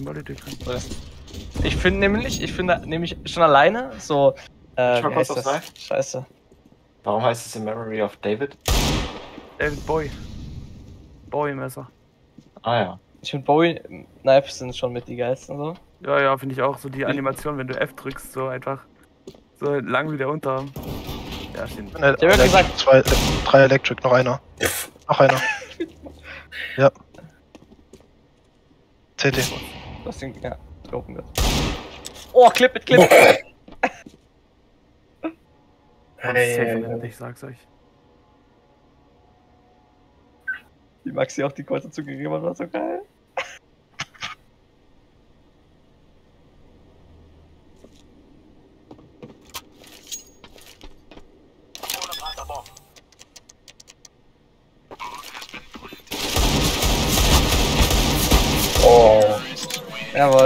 Ich finde nämlich schon alleine so. Schau Wie kurz heißt aufs das? Live. Scheiße. Warum heißt es in Memory of David? David Bowie. Bowie-Messer. Ah ja. Ich finde Bowie-Knives sind schon mit die geilsten so. Ja, ja, finde ich auch. So die Animation, wenn du F drückst, so einfach. So lang wie der Unterarm. Ja, stimmt. Ich hab ja gesagt. 3 Electric, noch einer. Noch einer. Ja. CT. Das Ding, ja, open wird. Oh, Clip it. Ich sag's euch. Wie Maxi auch die Kurse zugegeben hat, war so geil. Oh. Jawohl.